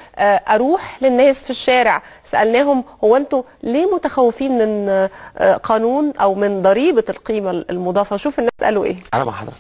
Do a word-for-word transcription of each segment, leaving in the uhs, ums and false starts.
اروح للناس في الشارع سالناهم هو انتوا ليه متخوفين من قانون او من ضريبه القيمه المضافه؟ شوف الناس قالوا ايه. انا مع حضرتك.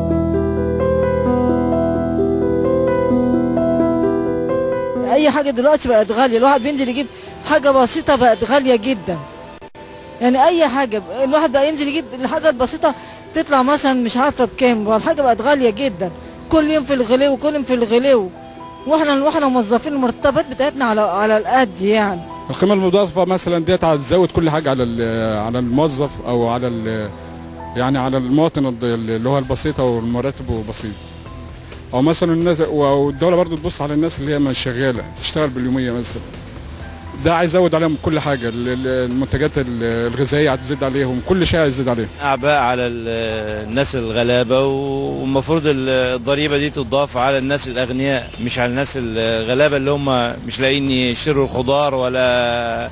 اي حاجه دلوقتي بقت غاليه، الواحد بينزل يجيب حاجه بسيطه بقت غاليه جدا. يعني اي حاجه الواحد بقى ينزل يجيب الحاجه البسيطه تطلع مثلا مش عارفه بكام، والحاجه بقت غاليه جدا، كل يوم في الغلو وكل يوم في الغلو، واحنا واحنا موظفين المرتبات بتاعتنا على على القد يعني. القيمه المضافه مثلا ديت هتزود كل حاجه على على الموظف او على يعني على المواطن اللي هو البسيطه والمرتب بسيط، او مثلا الناس والدوله برضو تبص على الناس اللي هي مش شغاله تشتغل باليوميه مثلا، ده عايز يزود عليهم كل حاجه، المنتجات الغذائيه هتزيد عليهم، كل شيء هيزيد عليهم. اعباء على الناس الغلابه، والمفروض الضريبه دي تضاف على الناس الاغنياء مش على الناس الغلابه اللي هم مش لاقيين يشتروا الخضار ولا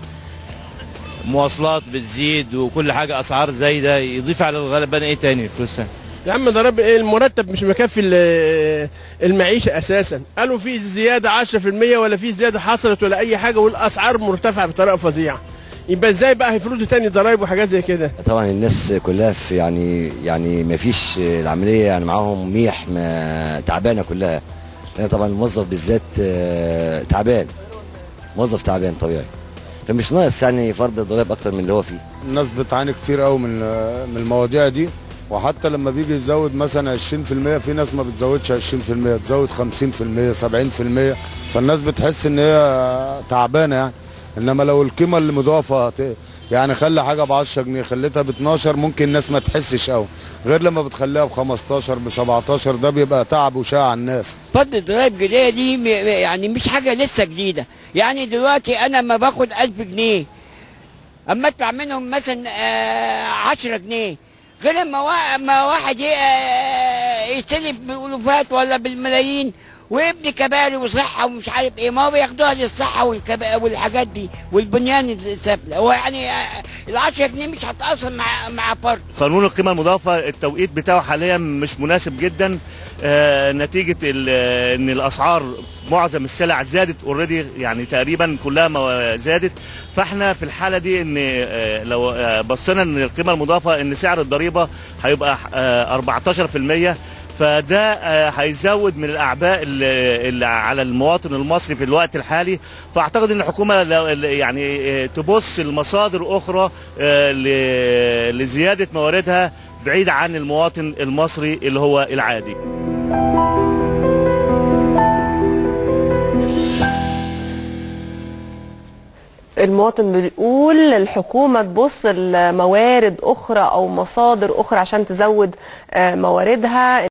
مواصلات بتزيد وكل حاجه اسعار زايده، يضيف على الغلبان ايه تاني فلوس تاني؟ يا عم ضرب ايه، المرتب مش مكفي المعيشه اساسا، قالوا في زياده عشرة في المية ولا في زياده حصلت ولا اي حاجه، والاسعار مرتفعه بطريقه فظيعه، يبقى ازاي بقى هيفرضوا تاني ضرايب وحاجات زي كده؟ طبعا الناس كلها في يعني يعني ما فيش العمليه يعني معاهم ميح تعبانه كلها، لان طبعا الموظف بالذات تعبان، موظف تعبان طبيعي، فمش ناقص يعني فرض الضرايب اكتر من اللي هو فيه. الناس بتعاني كتير قوي من من المواضيع دي، وحتى لما بيجي يزود مثلا عشرين في المية في ناس ما بتزودش عشرين في المية، تزود خمسين في المية سبعين في المية، فالناس بتحس ان هي تعبانه يعني. انما لو القيمه اللي مضافه يعني خلي حاجه ب عشرة جنيه خليتها ب اتناشر، ممكن الناس ما تحسش قوي، غير لما بتخليها ب خمستاشر ب سبعتاشر ده بيبقى تعب وشاع على الناس. فرض الضرايب الجديده دي يعني مش حاجه لسه جديده، يعني دلوقتي انا لما باخد ألف جنيه اما ادفع منهم مثلا عشرة جنيه، غير لما واحد يستلف بالالوفات ولا بالملايين ويبني كباري وصحه ومش عارف ايه، ما هو بياخدوها للصحه والحاجات دي والبنيان السفلى، هو يعني ال عشرة جنيه مش هتاثر مع مع فرد. قانون القيمه المضافه التوقيت بتاعه حاليا مش مناسب جدا، آه نتيجه ان الاسعار معظم السلع زادت اوريدي، يعني تقريبا كلها زادت، فاحنا في الحاله دي ان آه لو آه بصينا ان القيمه المضافه ان سعر الضريبه هيبقى آه أربعتاشر في المية، فده هيزود من الاعباء اللي على المواطن المصري في الوقت الحالي، فاعتقد ان الحكومه يعني تبص لمصادر اخرى لزياده مواردها بعيد عن المواطن المصري اللي هو العادي. المواطن بيقول الحكومة تبص لموارد أخرى أو مصادر أخرى عشان تزود مواردها.